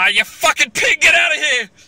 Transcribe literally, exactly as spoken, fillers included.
Ah, you fucking pig, get out of here!